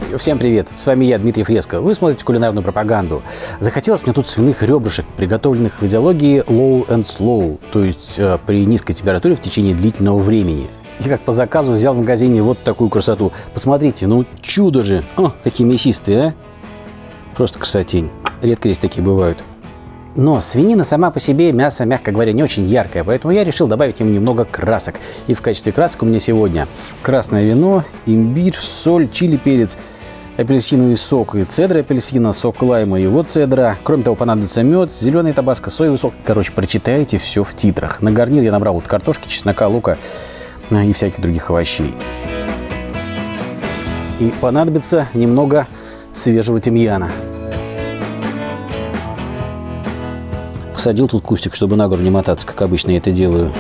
Всем привет, с вами я, Дмитрий Фреско. Вы смотрите кулинарную пропаганду. Захотелось мне тут свиных ребрышек, приготовленных в идеологии low and slow, то есть при низкой температуре в течение длительного времени. И как по заказу взял в магазине вот такую красоту. Посмотрите, ну чудо же! О, какие мясистые, а! Просто красотень. Редко здесь такие бывают. Но свинина сама по себе, мясо, мягко говоря, не очень яркое, поэтому я решил добавить ему немного красок. И в качестве красок у меня сегодня красное вино, имбирь, соль, чили, перец, апельсиновый сок и цедра апельсина, сок лайма и вот цедра. Кроме того, понадобится мед, зеленый табаско, соевый сок. Короче, прочитайте все в титрах. На гарнир я набрал вот картошки, чеснока, лука и всяких других овощей. И понадобится немного свежего тимьяна. Посадил тут кустик, чтобы на гору не мотаться, как обычно я это делаю.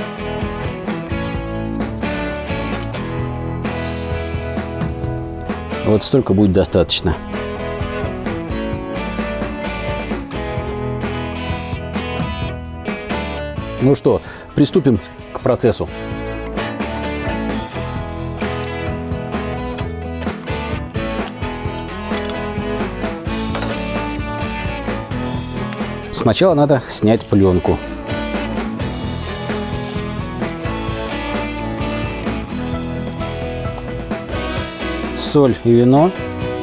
Вот столько будет достаточно. Ну что, приступим к процессу. Сначала надо снять пленку. Соль и вино.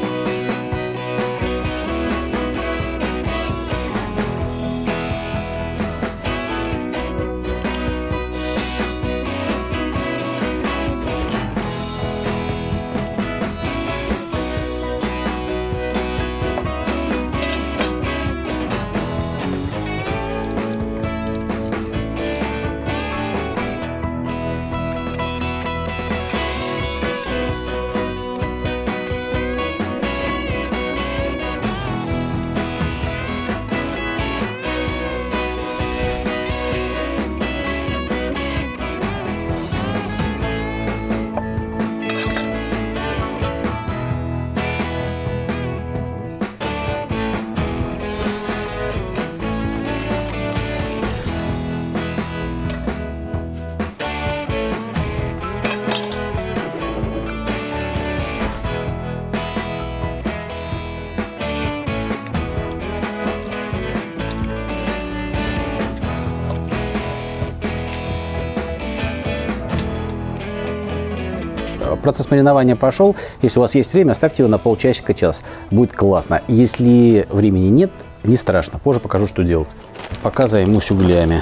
Процесс маринования пошел. Если у вас есть время, оставьте его на полчасика-час. Будет классно. Если времени нет, не страшно. Позже покажу, что делать. Пока займусь углями.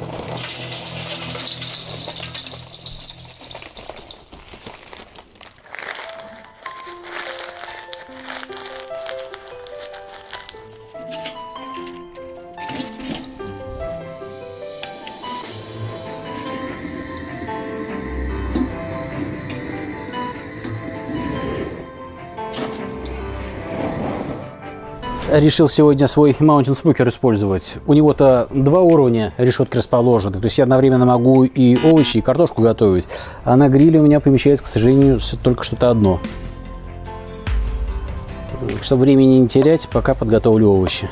Решил сегодня свой Mountain Smoker использовать. У него-то два уровня решетки расположены. То есть я одновременно могу и овощи, и картошку готовить. А на гриле у меня помещается, к сожалению, только что-то одно. Чтобы времени не терять, пока подготовлю овощи.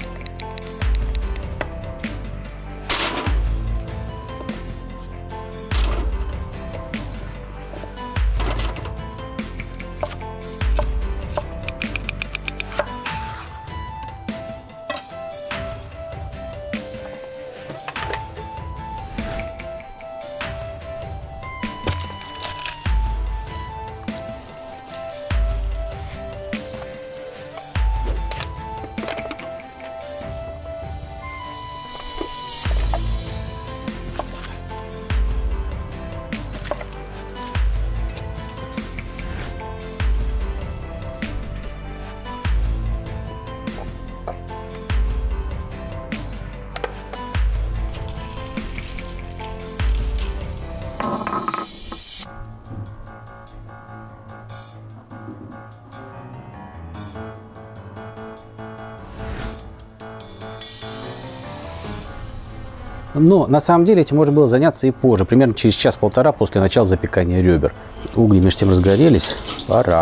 Но на самом деле этим можно было заняться и позже, примерно через час-полтора после начала запекания ребер. Угли между тем разгорелись, пора.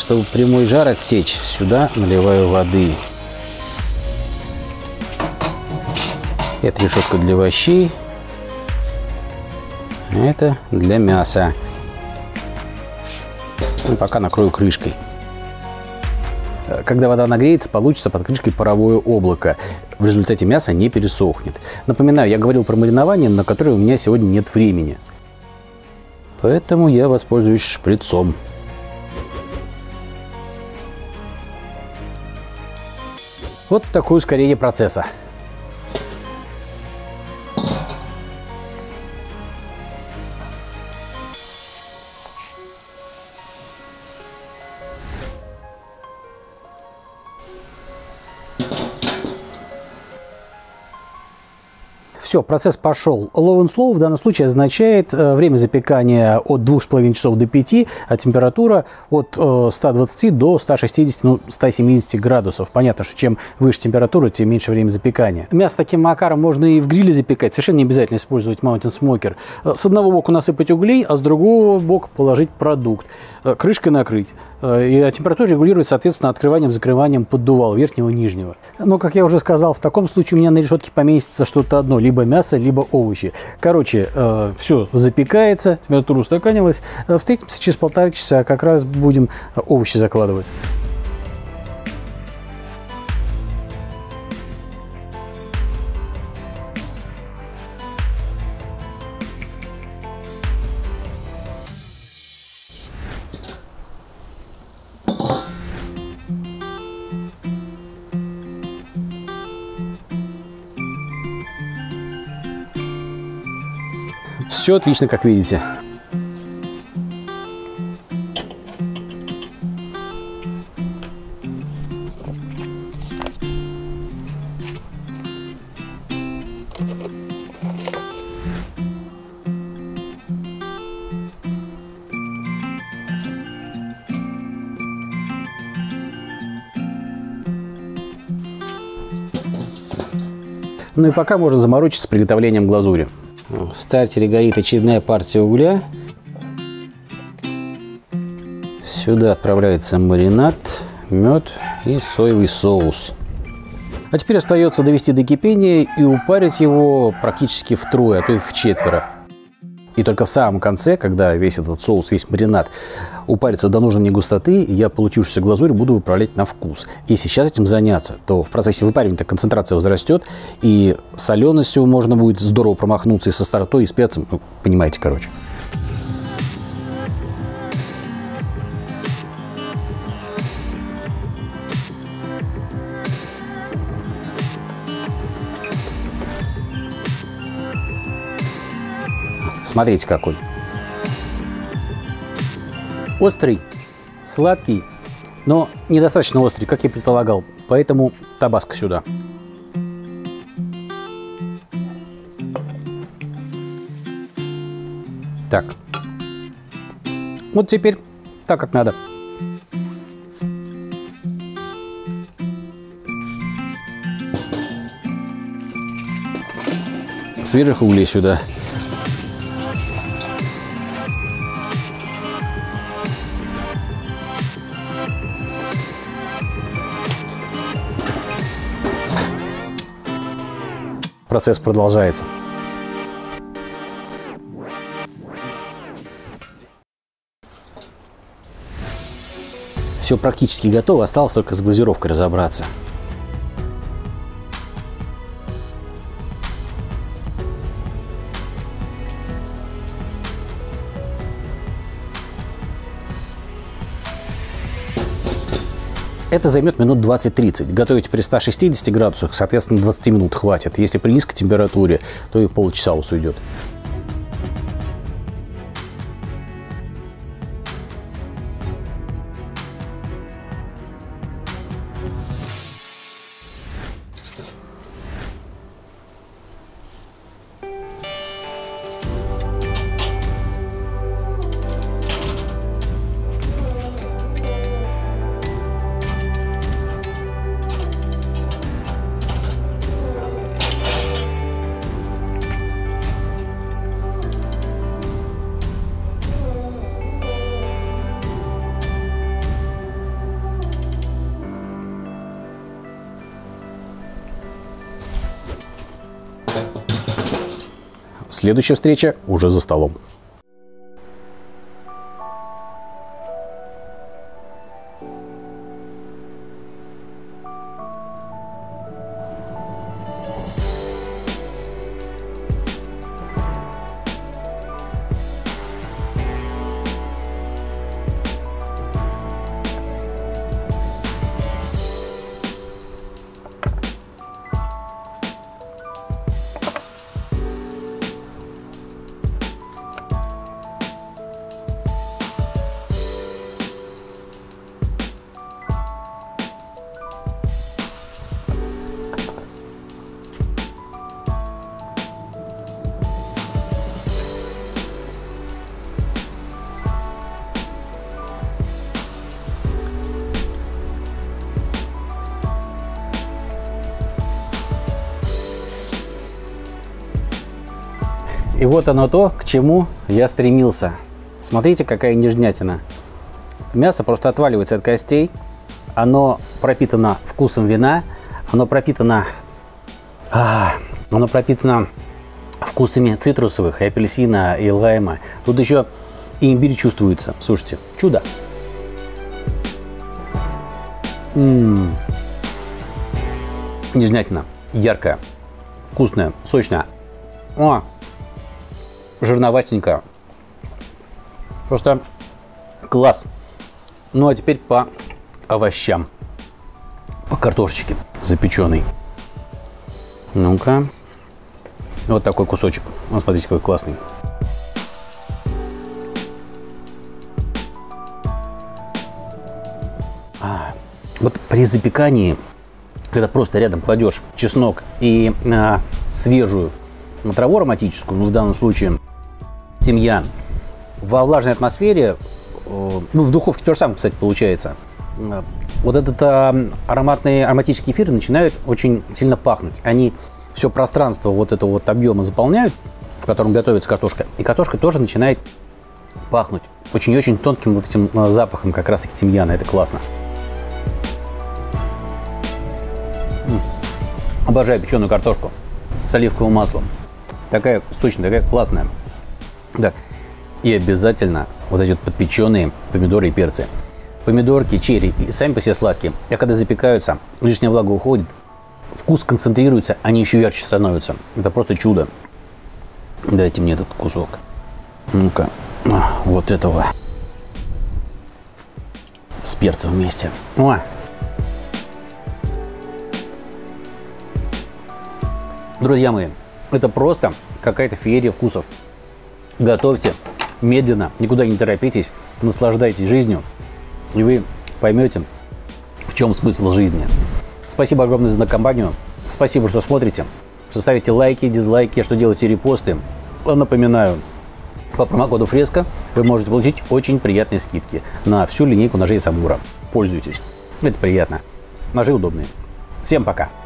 чтобы прямой жар отсечь, сюда наливаю воды. Это решетка для овощей. Это для мяса. И пока накрою крышкой. Когда вода нагреется, получится под крышкой паровое облако. В результате мясо не пересохнет. Напоминаю, я говорил про маринование, на которое у меня сегодня нет времени. Поэтому я воспользуюсь шприцом. Вот такое ускорение процесса. Все, процесс пошел. Low and slow в данном случае означает время запекания от 2,5 часов до 5, а температура от 120 до 160, ну, 170 градусов. Понятно, что чем выше температура, тем меньше время запекания. Мясо таким макаром можно и в гриле запекать. Совершенно не обязательно использовать Mountain Smoker. С одного боку насыпать углей, а с другого бока положить продукт. Крышкой накрыть. И температура регулируется, соответственно, открыванием-закрыванием поддувала верхнего и нижнего. Но, как я уже сказал, в таком случае у меня на решетке поместится что-то одно. Либо мясо, либо овощи. Короче, все запекается, температура устаканилась. Встретимся через 1,5 часа, как раз будем овощи закладывать. Все отлично, как видите. Ну и пока можно заморочиться с приготовлением глазури. В стартере горит очередная партия угля. Сюда отправляется маринад, мед и соевый соус. А теперь остается довести до кипения и упарить его практически втрое, а то и вчетверо. И только в самом конце, когда весь этот соус, весь маринад упарится до нужной мне густоты, я получившуюся глазурь буду выправлять на вкус. Если сейчас этим заняться, то в процессе выпаривания концентрация возрастет, и соленостью можно будет здорово промахнуться и со остротой, и с перцем. Ну, понимаете, короче. Смотрите, какой. Острый, сладкий, но недостаточно острый, как я предполагал. Поэтому табаско сюда. Так. Вот теперь так, как надо. Свежих углей сюда. Процесс продолжается. Все практически готово, осталось только с глазировкой разобраться. Это займет минут 20-30. Готовить при 160 градусах, соответственно, 20 минут хватит. Если при низкой температуре, то и полчаса у вас уйдет. Следующая встреча уже за столом. И вот оно то, к чему я стремился. Смотрите, какая нежнятина. Мясо просто отваливается от костей. Оно пропитано вкусом вина. Оно пропитано вкусами цитрусовых, и апельсина, и лайма. Тут еще и имбирь чувствуется. Слушайте, чудо. Нежнятина. Яркая, вкусная, сочная. Жирноватенько. Просто класс. Ну а теперь по овощам. По картошечке запеченной. Ну-ка. Вот такой кусочек. Вот смотрите, какой классный. Вот при запекании, когда просто рядом кладешь чеснок и свежую траву ароматическую, ну в данном случае тимьян, во влажной атмосфере, ну в духовке то же самое, кстати, получается, вот этот ароматические эфиры начинают очень сильно пахнуть. Они все пространство вот этого вот объема заполняют, в котором готовится картошка, и картошка тоже начинает пахнуть очень-очень тонким вот этим запахом как раз-таки тимьяна. Это классно. Обожаю печеную картошку с оливковым маслом. Такая сочная, такая классная. Да. И обязательно вот эти вот подпеченные помидоры и перцы. Помидорки, черри, сами по себе сладкие. А когда запекаются, лишняя влага уходит, вкус концентрируется, они еще ярче становятся. Это просто чудо. Дайте мне этот кусок. Ну-ка, вот этого. С перцем вместе. Друзья мои, это просто какая-то феерия вкусов. Готовьте медленно, никуда не торопитесь, наслаждайтесь жизнью, и вы поймете, в чем смысл жизни. Спасибо огромное за компанию. Спасибо, что смотрите, что ставите лайки, дизлайки, что делаете репосты. Напоминаю, по промокоду Фреско вы можете получить очень приятные скидки на всю линейку ножей Самура. Пользуйтесь, это приятно. Ножи удобные. Всем пока!